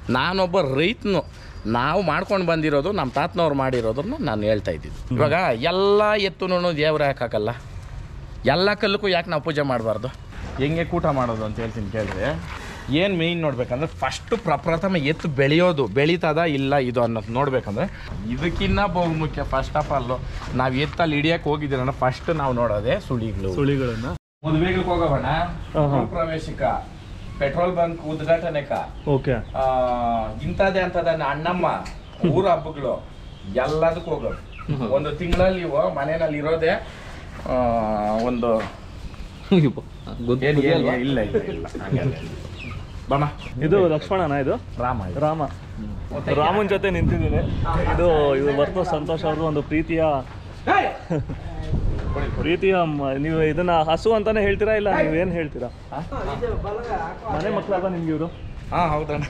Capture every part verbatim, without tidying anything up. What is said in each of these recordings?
ನಾನೊಬ್ಬ ರೈತನು, ನಾವು ಮಾಡ್ಕೊಂಡು ಬಂದಿರೋದು ನಮ್ಮ ತಾತನವ್ರು ಮಾಡಿರೋದನ್ನ ನಾನು ಹೇಳ್ತಾ ಇದ್ದಿದ್ದು. ಇವಾಗ ಎಲ್ಲ ಎತ್ತುನೂ ದೇವ್ರು ಯಾಕೆ ಹಾಕಲ್ಲ, ಎಲ್ಲ ಕಲ್ಲಕ್ಕೂ ಯಾಕೆ ನಾವು ಪೂಜೆ ಮಾಡಬಾರ್ದು? ಹೆಂಗೆ ಕೂಟ ಮಾಡೋದು ಅಂತ ಹೇಳ್ತೀನಿ ಕೇಳಿದ್ರೆ, ಏನು ಮೇಯ್ನ್ ನೋಡ್ಬೇಕಂದ್ರೆ ಫಸ್ಟು ಪ್ರಪ್ರಥಮ ಎತ್ತು ಬೆಳೆಯೋದು ಬೆಳೀತದ ಇಲ್ಲ ಇದು ಅನ್ನೋದು ನೋಡ್ಬೇಕಂದ್ರೆ ಇದಕ್ಕಿನ್ನ ಬಹುಮುಖ್ಯ. ಫಸ್ಟ್ ಆಫ್ ಆಲ್ ನಾವು ಎತ್ತಲ್ಲಿ ಹಿಡಿಯಕ್ಕೆ ಹೋಗಿದ್ದೀರ ಫಸ್ಟ್ ನಾವು ನೋಡೋದೇ ಸುಳಿಗಳು. ಸುಳಿಗಳನ್ನ ಮದುವೆಗಳಿಗೆ ಹೋಗೋಣ, ಪ್ರವೇಶಿಕ, ಪೆಟ್ರೋಲ್ ಬಂಕ್ ಉದ್ಘಾಟನೆಕ, ಓಕೆ, ಇಂಥದ್ದೇ ಅಂತದ ಅಣ್ಣಮ್ಮ ಊರ ಹಬ್ಬಗಳು ಎಲ್ಲದಕ್ಕೂ ಹೋಗೋದು. ಒಂದು ತಿಂಗಳಲ್ಲಿ ಮನೆಯಲ್ಲಿ ಇರೋದೇ ಒಂದು ಇಲ್ಲ ಇಲ್ಲ ಇಲ್ಲ ಬಾಮ. ಇದು ಲಕ್ಷ್ಮಣನ, ಇದು ರಾಮ. ರಾಮ ರಾಮನ ಜೊತೆ ನಿಂತಿದ್ದೀನಿ. ಇದು ಇದು ಬರ್ತು ಸಂತೋಷ್ ಅವ್ರದ್ದು ಒಂದು ಪ್ರೀತಿಯ ಪ್ರೀತಿಯ ನೀವು ಇದನ್ನ ಹಸು ಅಂತಾನೆ ಹೇಳ್ತೀರಾ ಇಲ್ಲ ನೀವೇನು ಹೇಳ್ತೀರಾ? ಮನೆ ಮಕ್ಕಳಲ್ಲ ನಿಮ್ಗೆ ಇವರು? ಹಾ ಹೌದಣ್ಣ.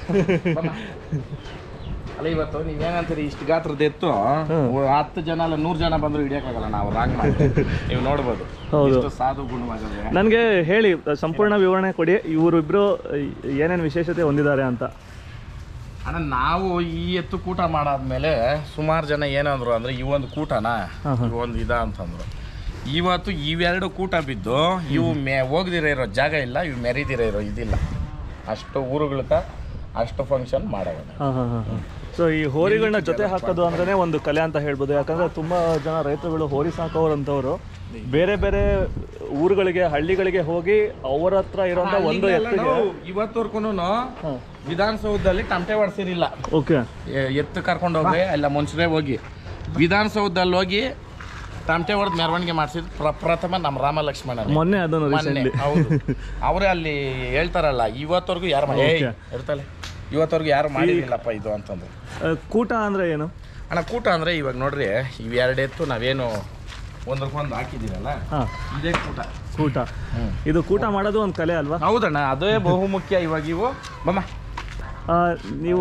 ಅಲ್ಲ ಇವತ್ತು ನೀವೇನಂತೀರಿ, ಇಷ್ಟು ಗಾತ್ರದ ಎತ್ತು ಹತ್ತು ಜನ ಅಲ್ಲ ನೂರು ಜನ ಬಂದ್ರು ಹಿಡಿಯೋಕ್ಕಾಗಲ್ಲ, ನಾವು ರಾಂಗ್ ಮಾಡಿ ನೀವು ನೋಡ್ಬೋದು. ಹೌದು, ಸಾಧು ಗುಣವಾಗದೆ. ನನಗೆ ಹೇಳಿ ಸಂಪೂರ್ಣ ವಿವರಣೆ ಕೊಡಿ, ಇವರಿಬ್ರು ಏನೇನು ವಿಶೇಷತೆ ಹೊಂದಿದ್ದಾರೆ ಅಂತ. ಅಣ್ಣ ನಾವು ಈ ಎತ್ತು ಕೂಟ ಮಾಡಾದ್ಮೇಲೆ ಸುಮಾರು ಜನ ಏನಂದ್ರು ಅಂದ್ರೆ ಈ ಒಂದು ಕೂಟನಾ ಒಂದು ಇದ ಅಂತಂದ್ರು. ಇವತ್ತು ಇವೆರಡು ಕೂಟ ಬಿದ್ದು ಇವು ಮೆ ಹೋಗದಿರ ಇರೋ ಜಾಗ ಇಲ್ಲ, ಇವು ಮೆರಿದಿರ ಇರೋ ಇದಿಲ್ಲ. ಅಷ್ಟು ಊರುಗಳಕ ಅಷ್ಟು ಫಂಕ್ಷನ್ ಮಾಡೋಣ. ಸೊ ಈ ಹೋರಿಗಳನ್ನ ಜೊತೆ ಹಾಕೋದು ಅಂದ್ರೆ ಒಂದು ಕಲೆ ಅಂತ ಹೇಳ್ಬೋದು. ಯಾಕಂದ್ರೆ ತುಂಬಾ ಜನ ರೈತರುಗಳು ಹೋರಿ ಸಾಕೋರಂಥವ್ರು ಬೇರೆ ಬೇರೆ ಊರುಗಳಿಗೆ ಹಳ್ಳಿಗಳಿಗೆ ಹೋಗಿ ಅವರ ಹತ್ರ ಇರೋಂಥ ಒಂದು ಎತ್ತಿಗೆ ಇವತ್ತವರ್ಗು ವಿಧಾನಸೌಧದಲ್ಲಿ ತಮಟೆ ಹೊಡ್ಸಿರಿಲ್ಲ. ಓಕೆ, ಎತ್ತು ಕರ್ಕೊಂಡು ಹೋಗಿ ಎಲ್ಲ ಮನುಷ್ಯರೇ ಹೋಗಿ ವಿಧಾನಸೌಧದಲ್ಲಿ ಹೋಗಿ ತಮಟೆ ಹೊಡೆದು ಮೆರವಣಿಗೆ ಮಾಡಿಸಿದ್ ಪ್ರಪ್ರಥಮ ನಮ್ಮ ರಾಮ ಲಕ್ಷ್ಮಣ. ಮೊನ್ನೆ ಅದನ್ನು ಹೌದು, ಅವರೇ ಅಲ್ಲಿ ಹೇಳ್ತಾರಲ್ಲ ಇವತ್ತವರೆಗೂ ಯಾರು ಹೇಳ್ತಾರೆ, ಇವತ್ತವರೆಗೂ ಯಾರು ಮಾಡಿರಲಿಲ್ಲಪ್ಪ ಇದು ಅಂತಂದ್ರು. ಕೂಟ ಅಂದ್ರೆ ಏನು ಅಣ್ಣ? ಕೂಟ ಅಂದ್ರೆ ಇವಾಗ ನೋಡ್ರಿ ಇವೆರಡು ಎತ್ತು ನಾವೇನು ಒಂದಕ್ಕೊಂದು ಹಾಕಿದ್ದೀರಲ್ಲ, ಇದೇ ಕೂಟ. ಕೂಟ ಇದು ಕೂಟ ಮಾಡೋದು ಒಂದು ಕಲೆ ಅಲ್ವಾ? ಹೌದಣ್ಣ, ಅದೇ ಬಹುಮುಖ್ಯ. ಇವಾಗ ಇವು ಬಮ್ಮ ನೀವು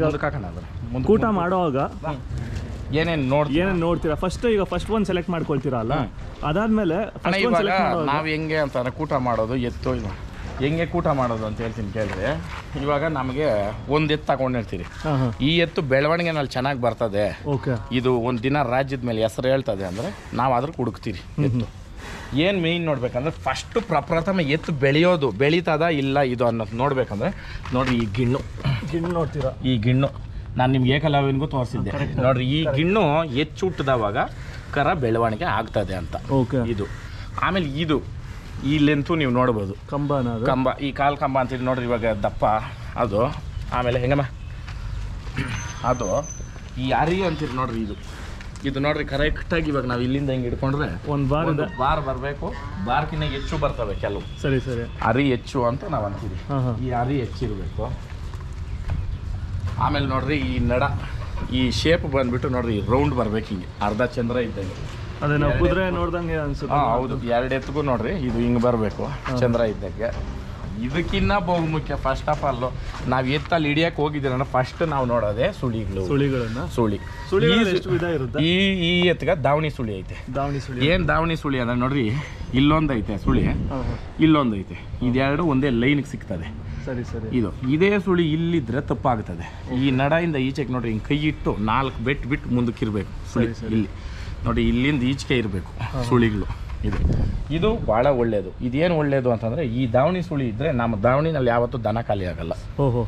ಕೂಟ ಮಾಡುವಾಗ ಏನೇನು ನೋಡಿ ಏನೇನು ನೋಡ್ತೀರಾ? ಫಸ್ಟ್ ಈಗ ಫಸ್ಟ್ ಒಂದು ಸೆಲೆಕ್ಟ್ ಮಾಡ್ಕೊಳ್ತೀರಾ ಅಲ್ಲ, ಅದಾದ್ಮೇಲೆ ನಾವು ಹೆಂಗೆ ಅಂತ ಕೂಟ ಮಾಡೋದು ಎತ್ತು ಇದು ಹೆಂಗೆ ಕೂಟ ಮಾಡೋದು ಅಂತ ಹೇಳ್ತೀನಿ ಕೇಳಿದ್ರೆ, ಇವಾಗ ನಮಗೆ ಒಂದು ಎತ್ತು ತಗೊಂಡಿರ್ತೀರಿ, ಈ ಎತ್ತು ಬೆಳವಣಿಗೆನಲ್ಲಿ ಚೆನ್ನಾಗಿ ಬರ್ತದೆ, ಇದು ಒಂದು ದಿನ ರಾಜ್ಯದ ಮೇಲೆ ಹೆಸರು ಹೇಳ್ತದೆ ಅಂದರೆ ನಾವು ಅದ್ರ ಹುಡುಕ್ತೀರಿ ಎತ್ತು. ಏನು ಮೇಯ್ನ್ ನೋಡ್ಬೇಕಂದ್ರೆ ಫಸ್ಟು ಪ್ರಪ್ರಥಮ ಎತ್ತು ಬೆಳೆಯೋದು ಬೆಳೀತದ ಇಲ್ಲ ಇದು ಅನ್ನೋದು ನೋಡ್ಬೇಕಂದ್ರೆ ನೋಡ್ರಿ ಈ ಗಿಣ್ಣು ಗಿಣ್ಣು ನೋಡ್ತೀರಾ? ಈ ಗಿಣ್ಣು ನಾನು ನಿಮ್ಗೆ ಏಕಲವ್ಯನಿಗೂ ತೋರಿಸಿದ್ದೆ ನೋಡ್ರಿ, ಈ ಗಿಣ್ಣು ಹೆಚ್ಚು ಹುಟ್ಟಿದವಾಗ ಕರ ಬೆಳವಣಿಗೆ ಆಗ್ತದೆ ಅಂತ. ಇದು ಆಮೇಲೆ ಇದು ಈ ಲೆಂತು ನೀವು ನೋಡ್ಬೋದು, ಕಂಬ ಕಂಬ ಈ ಕಾಲು ಕಂಬ ಅಂತೀರಿ ನೋಡ್ರಿ, ಇವಾಗ ದಪ್ಪ ಅದು. ಆಮೇಲೆ ಹೆಂಗಮ್ಮ ಅದು ಈ ಅರಿ ಅಂತೀರಿ ನೋಡ್ರಿ, ಇದು ಇದು ನೋಡ್ರಿ ಕರೆಕ್ಟಾಗಿ ಇವಾಗ ನಾವು ಇಲ್ಲಿಂದ ಹಿಂಗೆ ಹಿಡ್ಕೊಂಡ್ರೆ ಒಂದು ಬಾರ್ ಬಾರ್ ಬರಬೇಕು, ಬಾರ್ಕಿನ್ನ ಹೆಚ್ಚು ಬರ್ತವೆ ಕೆಲವು. ಸರಿ ಸರಿ, ಅರಿ ಹೆಚ್ಚು ಅಂತ ನಾವು ಅಂತೀವಿ. ಈ ಅರಿ ಹೆಚ್ಚಿರಬೇಕು. ಆಮೇಲೆ ನೋಡ್ರಿ ಈ ನಡ ಈ ಶೇಪ್ ಬಂದ್ಬಿಟ್ಟು ನೋಡ್ರಿ ರೌಂಡ್ ಬರ್ಬೇಕು, ಹಿಂಗೆ ಅರ್ಧ ಚಂದ್ರ ಇದ್ದಂಗೆ. ಅದೇ ನಾವು ಕುದುರೆ ನೋಡ್ದಂಗೆ ಅನ್ಸುತ್ತೆ. ಹಾಂ ಹೌದು, ಎರಡು ಎತ್ತಿಗೂ ನೋಡ್ರಿ ಇದು ಹಿಂಗೆ ಬರಬೇಕು ಚಂದ್ರ ಇದ್ದಂಗೆ. ಇದಕ್ಕಿನ್ನ ಬಹುಮುಖ್ಯ. ಫಸ್ಟ್ ಆಫ್ ಆಲ್ ನಾವು ಎತ್ತಲ್ಲಿ ಹಿಡಿಯಕ್ಕೆ ಹೋಗಿದ್ದೀರ ಫಸ್ಟ್ ನಾವು ನೋಡೋದೇ ಸುಳಿಗಳು. ಸುಳಿಗಳನ್ನ ಸುಳಿ ಈ ಈ ಎತ್ತಿಗೆ ದಾವಣಿ ಸುಳಿ ಐತೆ. ದಾವಣಿ ಸುಳಿ ಏನು ದಾವಣಿ ಸುಳಿ ಅಂದ್ರೆ ನೋಡ್ರಿ, ಇಲ್ಲೊಂದು ಐತೆ ಸುಳಿ, ಇಲ್ಲೊಂದು ಐತೆ, ಇದೆರಡು ಒಂದೇ ಲೈನ್ಗೆ ಸಿಗ್ತದೆ. ಸರಿ ಸರಿ, ಇದು ಇದೇ ಸುಳಿ ಇಲ್ಲಿದ್ರೆ ತಪ್ಪಾಗ್ತದೆ. ಈ ನಡದಿಂದ ಈಚೆಗೆ ನೋಡ್ರಿ ಹಿಂಗೆ ಕೈ ಇಟ್ಟು ನಾಲ್ಕು ಬೆಟ್ಟು ಬಿಟ್ಟು ಮುಂದಕ್ಕೆ ಇರಬೇಕು ಸುಳಿ. ಇಲ್ಲಿ ನೋಡಿ ಇಲ್ಲಿಂದ ಈಚೆಗೆ ಇರಬೇಕು ಸುಳಿಗಳು. ಇದು ಇದು ಭಾಳ ಒಳ್ಳೆಯದು. ಇದೇನು ಒಳ್ಳೆಯದು ಅಂತಂದರೆ ಈ ದಾವಣಿ ಸುಳಿ ಇದ್ದರೆ ನಮ್ಮ ದಾವಣಿನಲ್ಲಿ ಯಾವತ್ತೂ ದನ ಖಾಲಿ ಆಗಲ್ಲ. ಓಹೋ,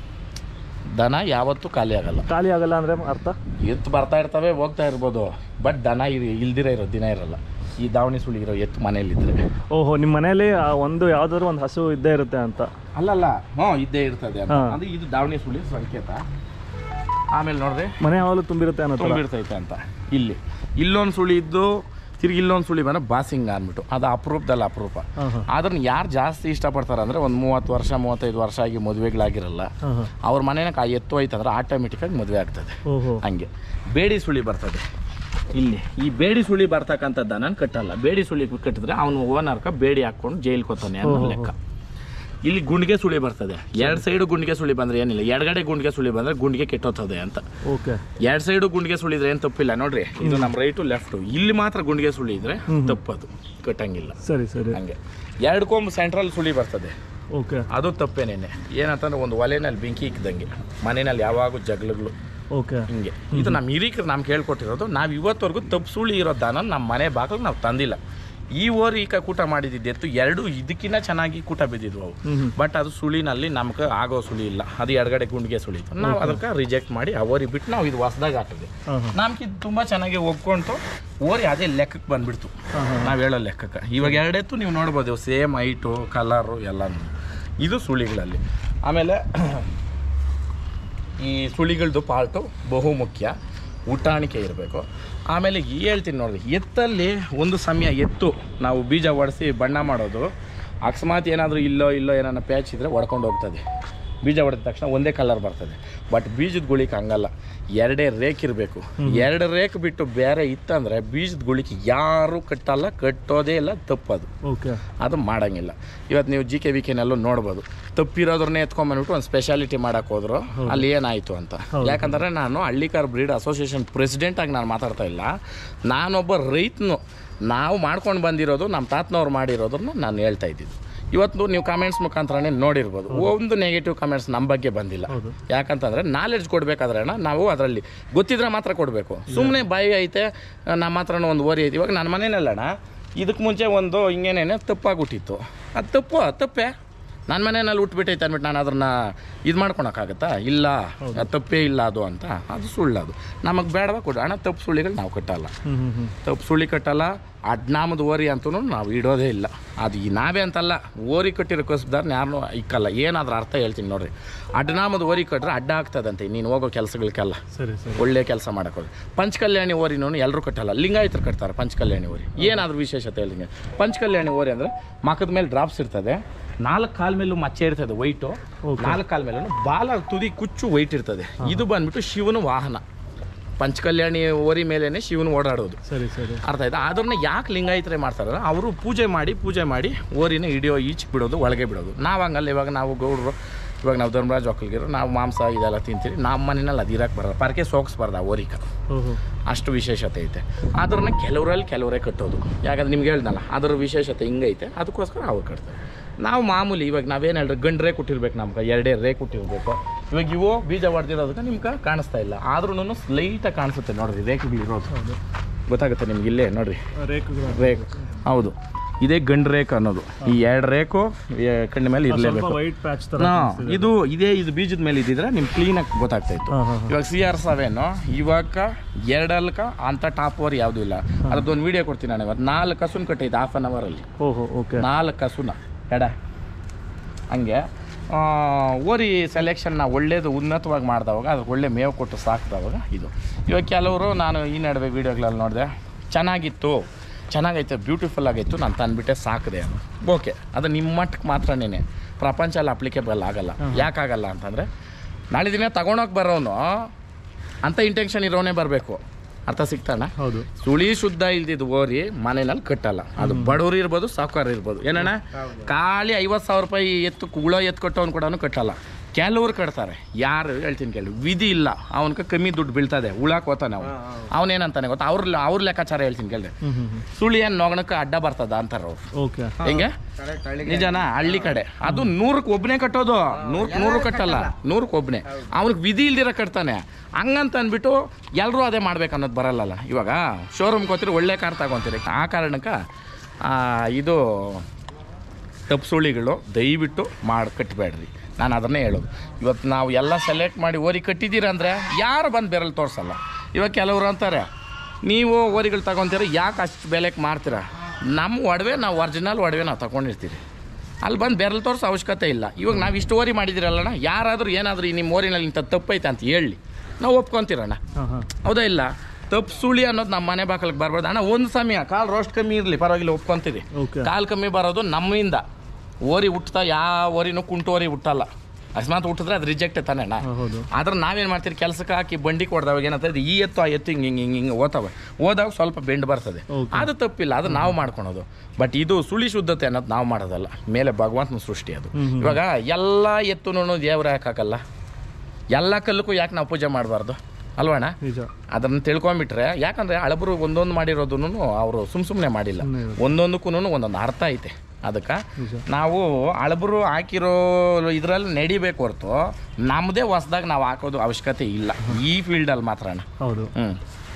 ದನ ಯಾವತ್ತೂ ಖಾಲಿ ಆಗಲ್ಲ. ಖಾಲಿ ಆಗಲ್ಲ ಅಂದರೆ ಅರ್ಥ? ಎತ್ತು ಬರ್ತಾ ಇರ್ತವೆ ಹೋಗ್ತಾ ಇರ್ಬೋದು, ಬಟ್ ದನ ಇಲ್ದಿರ ಇರೋ ದಿನ ಇರಲ್ಲ ಈ ದಾವಣಿ ಸುಳಿ ಇರೋ ಎತ್ತು ಮನೆಯಲ್ಲಿದ್ದರೆ. ಓಹೋ, ನಿಮ್ಮ ಮನೆಯಲ್ಲಿ ಒಂದು ಯಾವುದಾದ್ರು ಒಂದು ಹಸು ಇದ್ದೇ ಇರುತ್ತೆ ಅಂತ? ಅಲ್ಲಲ್ಲ, ಹ್ಞೂ ಇದ್ದೇ ಇರ್ತದೆ ಅಂತ. ಅಂದರೆ ಇದು ದಾವಣಿ ಸುಳಿ ಸಂಕೇತ. ಆಮೇಲೆ ನೋಡ್ರಿ ಮನೆ ಯಾವಾಗಲೂ ತುಂಬಿರುತ್ತೆ ಅನ್ನೋ ತುಂಬಿರ್ತೈತೆ ಅಂತ. ಇಲ್ಲಿ ಇಲ್ಲೊಂದು ಸುಳಿ ಇದ್ದು ತಿರ್ಗಿ ಇಲ್ಲೊಂದು ಸುಳಿ ಬಂದರೆ ಬಾಸಿಂಗ್ ಅಂದ್ಬಿಟ್ಟು ಅದು ಅಪರೂಪದಲ್ಲಿ ಅಪರೂಪ. ಅದನ್ನ ಯಾರು ಜಾಸ್ತಿ ಇಷ್ಟಪಡ್ತಾರೆ ಅಂದರೆ ಒಂದು ಮೂವತ್ತು ವರ್ಷ ಮೂವತ್ತೈದು ವರ್ಷ ಆಗಿ ಮದುವೆಗಳಾಗಿರಲ್ಲ, ಅವ್ರ ಮನೇನ ಆ ಎತ್ತು ಹೋಯ್ತಂದ್ರೆ ಆಟೋಮೆಟಿಕ್ಕಾಗಿ ಮದುವೆ ಆಗ್ತದೆ. ಹಂಗೆ ಬೇಡಿ ಸುಳಿ ಬರ್ತದೆ ಇಲ್ಲಿ. ಈ ಬೇಡಿ ಸುಳಿ ಬರ್ತಕ್ಕಂಥದ್ದು ನಾನು ಕಟ್ಟಲ್ಲ. ಬೇಡಿ ಸುಳಿ ಕಟ್ಟಿದ್ರೆ ಅವನು ಓನರ್ಕ ಬೇಡಿ ಹಾಕ್ಕೊಂಡು ಜೈಲ್ಗೆ ಹೋಗ್ತಾನೆ ಅನ್ನೋ ಲೆಕ್ಕ. ಇಲ್ಲಿ ಗುಂಡಿಗೆ ಸುಳಿ ಬರ್ತದೆ. ಎರಡು ಸೈಡು ಗುಂಡಿಗೆ ಸುಳಿ ಬಂದರೆ ಏನಿಲ್ಲ, ಎಡಗಡೆ ಗುಂಡಿಗೆ ಸುಳಿ ಬಂದರೆ ಗುಂಡಿಗೆ ಕೆಟ್ಟೋಗ್ತದೆ ಅಂತ. ಓಕೆ, ಎರಡು ಸೈಡು ಗುಂಡಿಗೆ ಸುಳಿ ಇದ್ರೆ ಏನು ತಪ್ಪಿಲ್ಲ ನೋಡ್ರಿ. ಇದು ನಮ್ಮ ರೈಟು ಲೆಫ್ಟು, ಇಲ್ಲಿ ಮಾತ್ರ ಗುಂಡಿಗೆ ಸುಳಿ ಇದ್ರೆ ತಪ್ಪದು, ಕಟ್ಟಂಗಿಲ್ಲ. ಸರಿ ಸರಿ, ಹಂಗೆ ಎರಡು ಕೊಂಬು ಸೆಂಟ್ರಲ್ ಸುಳಿ ಬರ್ತದೆ. ಓಕೆ, ಅದು ತಪ್ಪೇನೇನೆ. ಏನಂತಂದ್ರೆ ಒಂದು ಒಲೆನಲ್ಲಿ ಬೆಂಕಿ ಇಕ್ಕಿದಂಗೆ ಮನೆಯಲ್ಲಿ ಯಾವಾಗೂ ಜಗಳಗಳು ಓಕೆ ಹಿಂಗೆ. ಇದು ನಮ್ಮ ಹಿರಿಕರು ನಮ್ಗೆ ಹೇಳ್ಕೊಟ್ಟಿರೋದು. ನಾವು ಇವತ್ತವರೆಗೂ ತಪ್ಪು ಸುಳಿ ಇರೋ ದಾನ ನಮ್ಮ ಮನೆ ಬಾಗಿಲು ನಾವು ತಂದಿಲ್ಲ. ಈ ಓರಿ ಈಗ ಕೂಟ ಮಾಡಿದ್ದು ಎತ್ತು ಎರಡು ಇದಕ್ಕಿಂತ ಚೆನ್ನಾಗಿ ಕೂಟ ಬಿದ್ದಿದ್ವು ಅವು. ಬಟ್ ಅದು ಸುಳಿನಲ್ಲಿ ನಮ್ಗೆ ಆಗೋ ಸುಳಿ ಇಲ್ಲ, ಅದು ಎಡಗಡೆ ಗುಂಡಿಗೆ ಸುಳಿ ಇತ್ತು. ನಾವು ಅದಕ್ಕೆ ರಿಜೆಕ್ಟ್ ಮಾಡಿ ಆ ಓರಿ ಬಿಟ್ಟು ನಾವು ಇದು ಹೊಸದಾಗ ಹಾಕಿದ್ವಿ. ನಮ್ಗೆ ಇದು ತುಂಬ ಚೆನ್ನಾಗಿ ಒಗ್ಕೊಂತು ಓರಿ ಅದೇ ಲೆಕ್ಕಕ್ಕೆ ಬಂದ್ಬಿಡ್ತು, ನಾವು ಹೇಳೋ ಲೆಕ್ಕಕ್ಕೆ. ಇವಾಗ ಎರಡೆತ್ತು ನೀವು ನೋಡ್ಬೋದು, ಸೇಮ್ ಹೈಟು ಕಲರು ಎಲ್ಲನೂ. ಇದು ಸುಳಿಗಳಲ್ಲಿ. ಆಮೇಲೆ ಈ ಸುಳಿಗಳದ್ದು ಪಾರ್ಟು ಬಹು ಮುಖ್ಯ, ಊಟಾಣಿಕೆ ಇರಬೇಕು. ಆಮೇಲೆ ಹೇಳ್ತೀನಿ ನೋಡಿರಿ, ಎತ್ತಲ್ಲಿ ಒಂದು ಸಮಯ ಎತ್ತು ನಾವು ಬೀಜ ಒಡಿಸಿ ಬಣ್ಣ ಮಾಡೋದು, ಅಕಸ್ಮಾತ್ ಏನಾದರೂ ಇಲ್ಲೋ ಇಲ್ಲೋ ಏನಾರ ಪ್ಯಾಚ್ ಇದ್ದರೆ ಒಡ್ಕೊಂಡು ಹೋಗ್ತದೆ. ಬೀಜ ಹೊಡೆದ ತಕ್ಷಣ ಒಂದೇ ಕಲರ್ ಬರ್ತದೆ. ಬಟ್ ಬೀಜದ ಗುಳಿಗೆ ಹಂಗಲ್ಲ, ಎರಡೇ ರೇಕ್ ಇರಬೇಕು. ಎರಡು ರೇಕ್ ಬಿಟ್ಟು ಬೇರೆ ಇತ್ತಂದರೆ ಬೀಜದ ಗುಳಿಗೆ ಯಾರೂ ಕಟ್ಟಲ್ಲ, ಕಟ್ಟೋದೇ ಇಲ್ಲ, ತಪ್ಪದು. ಓಕೆ, ಅದು ಮಾಡೋಂಗಿಲ್ಲ. ಇವತ್ತು ನೀವು ಜಿ ಕೆ ವಿ ಕೆನೆಲ್ಲೂ ನೋಡ್ಬೋದು, ತಪ್ಪಿರೋದ್ರನ್ನೇ ಎತ್ಕೊಂಡ್ಬಂದ್ಬಿಟ್ಟು ಒಂದು ಸ್ಪೆಷಾಲಿಟಿ ಮಾಡೋಕೆ ಹೋದ್ರು, ಅಲ್ಲಿ ಏನಾಯಿತು ಅಂತ. ಯಾಕಂದರೆ ನಾನು ಹಳ್ಳಿಕಾರ್ ಬ್ರೀಡ್ ಅಸೋಸಿಯೇಷನ್ ಪ್ರೆಸಿಡೆಂಟಾಗಿ ನಾನು ಮಾತಾಡ್ತಾ ಇಲ್ಲ, ನಾನೊಬ್ಬ ರೈತನು. ನಾವು ಮಾಡ್ಕೊಂಡು ಬಂದಿರೋದು, ನಮ್ಮ ತಾತನವ್ರು ಮಾಡಿರೋದನ್ನು ನಾನು ಹೇಳ್ತಾ ಇದ್ದಿದ್ದು. ಇವತ್ತು ನೀವು ಕಮೆಂಟ್ಸ್ ಮುಖಾಂತರನೇ ನೋಡಿರ್ಬೋದು, ಒಂದು ನೆಗೆಟಿವ್ ಕಮೆಂಟ್ಸ್ ನಮ್ಮ ಬಗ್ಗೆ ಬಂದಿಲ್ಲ. ಯಾಕಂತಂದರೆ ನಾಲೆಡ್ಜ್ ಕೊಡಬೇಕಾದ್ರೆ ನಾವು ಅದರಲ್ಲಿ ಗೊತ್ತಿದ್ರೆ ಮಾತ್ರ ಕೊಡಬೇಕು. ಸುಮ್ಮನೆ ಬಾಯಿ ಐತೆ ನಮ್ಮ ಹತ್ರನೂ ಒಂದು ಓರಿ ಐತೆ. ಇವಾಗ ನನ್ನ ಮನೇನಲ್ಲಣ್ಣ ಇದಕ್ಕೆ ಮುಂಚೆ ಒಂದು ಹಿಂಗೇನೇನೆ ತಪ್ಪಾಗ್ಬಿಟ್ಟಿತ್ತು. ಅದು ತಪ್ಪು ತಪ್ಪೇ, ನನ್ನ ಮನೆಯಲ್ಲಿ ಉಟ್ಬಿಟ್ಟೈತೆ ಅಂದ್ಬಿಟ್ಟು ನಾನು ಅದನ್ನು ಇದು ಮಾಡ್ಕೊಳಕ್ಕಾಗತ್ತಾ? ಇಲ್ಲ, ತಪ್ಪೇ ಇಲ್ಲ ಅದು ಅಂತ. ಅದು ಸುಳ್ಳದು. ನಮಗೆ ಬೇಡವಾ ಕೊಡು ಅಣ್ಣ. ತಪ್ಪು ಸುಳ್ಳಿಗಳು ನಾವು ಕಟ್ಟಲ್ಲ, ತಪ್ಪು ಸುಳ್ಳಿ ಕಟ್ಟಲ್ಲ. ಅಡ್ನಾಮದ ಓರಿ ಅಂತೂ ನಾವು ಇಡೋದೇ ಇಲ್ಲ. ಅದು ಈ ನಾವೇ ಅಂತಲ್ಲ, ಓರಿ ಕಟ್ಟಿರೋ ಕಸ್ಬದಾರನ್ನ ಯಾರನ್ನೂ ಇಕ್ಕಲ್ಲ. ಏನಾದ್ರೂ ಅರ್ಥ ಹೇಳ್ತೀನಿ ನೋಡಿರಿ. ಅಡ್ನಾಮದ ಓರಿ ಕಟ್ಟರೆ ಅಡ್ಡ ಆಗ್ತದಂತೆ ನೀನು ಹೋಗೋ ಕೆಲಸಗಳಿಗೆಲ್ಲ. ಸರಿ ಸರಿ, ಒಳ್ಳೆ ಕೆಲಸ ಮಾಡೋಕ್ಕೋದು. ಪಂಚಕಲ್ಯಾಣಿ ಓರಿನೂ ಎಲ್ಲರೂ ಕಟ್ಟಲ್ಲ, ಲಿಂಗಾಯತರು ಕಟ್ತಾರೆ ಪಂಚಕಲ್ಯಾಣಿ ಓರಿ. ಏನಾದರೂ ವಿಶೇಷತೆ ಹೇಳಿಂಗೆ, ಪಂಚಕಲ್ಯಾಣಿ ಓರಿ ಅಂದರೆ ಮಖದ ಮೇಲೆ ಡ್ರಾಪ್ಸ್ ಇರ್ತದೆ, ನಾಲ್ಕು ಕಾಲ ಮೇಲೂ ಮಚ್ಚೆ ಇರ್ತದೆ ವೈಟು, ನಾಲ್ಕು ಕಾಲ ಮೇಲೂ ಬಾಲ ತುದಿ ಕುಚ್ಚು ವೈಟ್ ಇರ್ತದೆ. ಇದು ಬಂದ್ಬಿಟ್ಟು ಶಿವನ ವಾಹನ. ಪಂಚಕಲ್ಯಾಣಿ ಓರಿ ಮೇಲೇ ಶಿವನು ಓಡಾಡೋದು. ಸರಿ ಸರಿ, ಅರ್ಥ ಆಯ್ತಾ? ಅದನ್ನ ಯಾಕೆ ಲಿಂಗಾಯತರೇ ಮಾಡ್ತಾರಲ್ಲ, ಅವರು ಪೂಜೆ ಮಾಡಿ ಪೂಜೆ ಮಾಡಿ ಓರಿನ ಹಿಡಿಯೋ ಈಚೆ ಬಿಡೋದು, ಒಳಗೆ ಬಿಡೋದು. ನಾವು ಹಂಗಲ್ಲ. ಇವಾಗ ನಾವು ಗೌಡರು, ಇವಾಗ ನಾವು ಧರ್ಮರಾಜ್ ಒಕ್ಕಲಿಗರು, ನಾವು ಮಾಂಸ ಇದೆಲ್ಲ ತಿಂತೀರಿ. ನಮ್ಮ ಮನೆಯಲ್ಲಿ ಅದು ಇರಕ್ಕೆ ಬರಲ್ಲ, ಪರಕೆ ಸೋಗಿಸ್ಬಾರ್ದು ಆ ಓರಿಕ. ಅಷ್ಟು ವಿಶೇಷತೆ ಐತೆ. ಅದನ್ನ ಕೆಲವರಲ್ಲಿ ಕೆಲವರೇ ಕಟ್ಟೋದು. ಯಾಕಂದ್ರೆ ನಿಮ್ಗೆ ಹೇಳ್ದಲ್ಲ, ಅದರ ವಿಶೇಷತೆ ಹಿಂಗೈತೆ, ಅದಕ್ಕೋಸ್ಕರ ಅವ್ರು ಕಟ್ತಾರೆ. ನಾವು ಮಾಮೂಲಿ ಇವಾಗ ನಾವೇನು ಹೇಳ್ರಿ, ಗಂಡು ರೇಕ್ ಕೊಟ್ಟಿರ್ಬೇಕು, ನಮ್ಗೆ ಎರಡೇ ರೇಕ್ ಕೊಟ್ಟಿರ್ಬೇಕು. ಇವಾಗ ಇವು ಬೀಜ ಹೊಡೆದಿರೋದಕ್ಕೆ ನಿಮ್ಗೆ ಕಾಣಿಸ್ತಾ ಇಲ್ಲ, ಆದ್ರೂ ಸ್ಲೈಟಾಗಿ ಕಾಣಿಸುತ್ತೆ ನೋಡ್ರಿ ರೇಕ್ಗಳು ಇರೋದು. ಗೊತ್ತಾಗುತ್ತೆ ನಿಮ್ಗೆ ಇಲ್ಲೇ ನೋಡ್ರಿ ರೇಕ್ ರೇಕ್. ಹೌದು, ಇದೇ ಗಂಡು ರೇಕ್ ಅನ್ನೋದು. ಈ ಎರಡು ರೇಕು ಕಣ್ಣ ಮೇಲೆ ಇರಲೇಬೇಕು. ವೈಟ್ ಪ್ಯಾಚ್ ತರ ಇದು ಇದೇ ಇದು ಬೀಜದ ಮೇಲೆ ಇದ್ದಿದ್ರೆ ನಿಮ್ಗೆ ಕ್ಲೀನಾಗಿ ಗೊತ್ತಾಗ್ತಾ ಇತ್ತು. ಇವಾಗ ಸಿ ಆರ್ ಸೆವೆನ್ ಇವಾಗ ಎರಡಲ್ಕ ಅಂತ ಟಾಪ್ ಓವರ್ ಯಾವುದೂ ಇಲ್ಲ. ಅದೊಂದು ವಿಡಿಯೋ ಕೊಡ್ತೀನಿ ನಾನು. ಇವತ್ತು ನಾಲ್ಕು ಹಸುನ ಕಟ್ಟೈತೆ ಹಾಫ್ ಆನ್ ಅವರಲ್ಲಿ. ಓಹೋ, ಓಕೆ, ನಾಲ್ಕು ಹಸುನ ಎಡ. ಹಂಗೆ ಓರಿ ಸೆಲೆಕ್ಷನ್ ನಾವು ಒಳ್ಳೇದು ಉನ್ನತವಾಗಿ ಮಾಡಿದವಾಗ ಅದಕ್ಕೆ ಒಳ್ಳೆ ಮೇವು ಕೊಟ್ಟು ಸಾಕಿದವಾಗ ಇದು. ಇವಾಗ ಕೆಲವರು, ನಾನು ಈ ನಡುವೆ ವೀಡಿಯೋಗಳಲ್ಲಿ ನೋಡಿದೆ, ಚೆನ್ನಾಗಿತ್ತು, ಚೆನ್ನಾಗೈತೆ, ಬ್ಯೂಟಿಫುಲ್ ಆಗಿತ್ತು, ನಾನು ತಂದುಬಿಟ್ಟೆ ಸಾಕಿದೆ ಅದು. ಓಕೆ, ಅದು ನಿಮ್ಮ ಮಟ್ಟಕ್ಕೆ ಮಾತ್ರನೇ, ಪ್ರಪಂಚ ಎಲ್ಲ ಅಪ್ಲಿಕೇಬಲ್ ಆಗಲ್ಲ. ಯಾಕಾಗಲ್ಲ ಅಂತಂದರೆ, ನಾಳೆ ದಿನ ತಗೊಳಕ್ಕೆ ಬರೋನು ಅಂಥ ಇಂಟೆನ್ಷನ್ ಇರೋನೇ ಬರಬೇಕು. ಅರ್ಥ ಸಿಗ್ತಾನ? ಹೌದು. ಸುಳಿ ಶುದ್ಧ ಇಲ್ದಿದ್ದು ಓರಿ ಮನೆಯಲ್ಲಿ ಕಟ್ಟಲ್ಲ. ಅದು ಬಡವರು ಇರ್ಬೋದು, ಸಾವುಕಾರ ಇರ್ಬೋದು. ಏನಣ್ಣ, ಖಾಲಿ ಐವತ್ತು ಸಾವಿರ ರೂಪಾಯಿ ಎತ್ತು ಕುಗಳೋ ಎತ್ತು ಕಟ್ಟೋನು ಕೂಡ ಕಟ್ಟಲ್ಲ. ಕೆಲವ್ರು ಕಟ್ತಾರೆ. ಯಾರು ಹೇಳ್ತೀನಿ ಕೇಳಿ, ವಿಧಿ ಇಲ್ಲ, ಅವನ್ಗೆ ಕಮ್ಮಿ ದುಡ್ಡು ಬೀಳ್ತದೆ, ಉಳಾಕ್ ಹೋತಾನೆ ಅವನು. ಅವನೇನಂತಾನೆ ಗೊತ್ತಾ, ಅವ್ರ ಅವ್ರ ಲೆಕ್ಕಾಚಾರ ಹೇಳ್ತೀನಿ ಕೇಳಿ. ಸುಳಿ ಏನು ನೋಗಣಕ್ಕೆ ಅಡ್ಡ ಬರ್ತದ ಅಂತಾರ ಅವ್ರು. ಓಕೆ, ಹೆಂಗೆ ನಿಜನಾ? ಹಳ್ಳಿ ಕಡೆ ಅದು ನೂರಕ್ಕೆ ಒಬ್ಬನೇ ಕಟ್ಟೋದು, ನೂರಕ್ಕೆ ನೂರು ಕಟ್ಟಲ್ಲ, ನೂರಕ್ಕೆ ಒಬ್ಬನೇ. ಅವ್ನಿಗೆ ವಿಧಿ ಇಲ್ದಿರ ಕಟ್ತಾನೆ. ಹಂಗಂತ ಅಂದ್ಬಿಟ್ಟು ಎಲ್ಲರೂ ಅದೇ ಮಾಡ್ಬೇಕು ಅನ್ನೋದು ಬರಲ್ಲಲ್ಲ. ಇವಾಗ ಶೋರೂಮ್ಗೆ ಹೋಗ್ತೀರಿ, ಒಳ್ಳೆ ಕಾರ್ ತಗೊತೀರಿ. ಆ ಕಾರಣಕ್ಕೆ ಇದು ತಪ್ಪು ಸುಳಿಗಳು ದಯವಿಟ್ಟು ಮಾಡಿ ಕಟ್ಟಬೇಡ್ರಿ. ನಾನು ಅದನ್ನೇ ಹೇಳೋದು. ಇವತ್ತು ನಾವು ಎಲ್ಲ ಸೆಲೆಕ್ಟ್ ಮಾಡಿ ಓರಿ ಕಟ್ಟಿದ್ದೀರಂದರೆ ಯಾರು ಬಂದು ಬೆರಳು ತೋರಿಸಲ್ಲ. ಇವಾಗ ಕೆಲವರು ಅಂತಾರೆ, ನೀವು ಓರಿಗಳು ತಗೊತೀರ, ಯಾಕೆ ಅಷ್ಟು ಬೆಲೆಗೆ ಮಾರ್ತೀರ? ನಮ್ಮ ಒಡವೆ ನಾವು ಒರಿಜಿನಲ್ ಒಡವೆ ನಾವು ತಗೊಂಡಿರ್ತೀರಿ, ಅಲ್ಲಿ ಬಂದು ಬೆರಳು ತೋರಿಸೋ ಅವಶ್ಯಕತೆ ಇಲ್ಲ. ಇವಾಗ ನಾವು ಇಷ್ಟು ಓರಿ ಮಾಡಿದಿರಲ್ಲಣ್ಣ, ಯಾರಾದರೂ ಏನಾದರೂ ಈ ನಿಮ್ಮ ಓರಿನಲ್ಲಿ ಇಂಥ ತಪ್ಪೈತೆ ಅಂತ ಹೇಳಿ ನಾವು ಒಪ್ಕೊತೀರಣ್ಣ. ಹೌದಾ? ಇಲ್ಲ, ತಪ್ಪು ಸುಳಿ ಅನ್ನೋದು ನಮ್ಮ ಮನೆ ಬಾಕಲಿಗೆ ಬರ್ಬಾರ್ದು. ಅಣ್ಣ ಒಂದು ಸಮಯ ಕಾಲು ರೋಸ್ಟ್ ಕಮ್ಮಿ ಇರಲಿ ಪರವಾಗಿಲ್ಲ, ಒಪ್ಕೊತೀರಿ. ಕಾಲು ಕಮ್ಮಿ ಬರೋದು ನಮ್ಮಿಂದ. ಓರಿ ಹುಟ್ತಾ ಯಾವ ಓರಿನೂ ಕುಂಟು ಓರಿ ಹುಟ್ಟಲ್ಲ. ಅಕಸ್ಮಾತ್ ಹುಟ್ಟಿದ್ರೆ ಅದು ರಿಜೆಕ್ಟ್ ತಾನೆ ಅಣ್ಣ. ಆದ್ರೆ ನಾವೇನು ಮಾಡ್ತೀರಿ, ಕೆಲಸಕ್ಕೆ ಹಾಕಿ ಬಂಡಿ ಕೊಡ್ದವಾಗ ಏನಾಗ್ತದೆ, ಈ ಎತ್ತು ಆ ಎತ್ತು ಹಿಂಗೆ ಹಿಂಗೆ ಹಿಂಗೆ ಹಿಂಗೆ ಓದ್ತವೆ. ಓದಾಗ ಸ್ವಲ್ಪ ಬೆಂಡ್ ಬರ್ತದೆ, ಅದು ತಪ್ಪಿಲ್ಲ, ಅದು ನಾವು ಮಾಡ್ಕೊಳೋದು. ಬಟ್ ಇದು ಸುಳಿ ಶುದ್ಧತೆ ಅನ್ನೋದು ನಾವು ಮಾಡೋದಲ್ಲ, ಮೇಲೆ ಭಗವಂತನ ಸೃಷ್ಟಿ ಅದು. ಇವಾಗ ಎಲ್ಲ ಎತ್ತುನೂ ದೇವ್ರ ಹಾಕಲ್ಲ, ಎಲ್ಲ ಕಲ್ಲಕ್ಕೂ ಯಾಕೆ ನಾವು ಪೂಜೆ ಮಾಡಬಾರ್ದು ಅಲ್ವಣ್ಣ? ಅದನ್ನು ತಿಳ್ಕೊಂಬಿಟ್ರೆ, ಯಾಕಂದರೆ ಹಳಬರು ಒಂದೊಂದು ಮಾಡಿರೋದನ್ನು ಅವರು ಸುಮ್ಮ ಸುಮ್ಮನೆ ಮಾಡಿಲ್ಲ, ಒಂದೊಂದಕ್ಕೂ ಒಂದೊಂದು ಅರ್ಥ ಐತೆ. ಅದಕ್ಕೆ ನಾವು ಹಳಬರು ಹಾಕಿರೋ ಇದರಲ್ಲಿ ನಡಿಬೇಕು ಹೊರತು ನಮ್ಮದೇ ಹೊಸ್ದಾಗಿ ನಾವು ಹಾಕೋದು ಅವಶ್ಯಕತೆ ಇಲ್ಲ ಈ ಫೀಲ್ಡಲ್ಲಿ ಮಾತ್ರ. ಹೌದು. ಹ್ಞೂ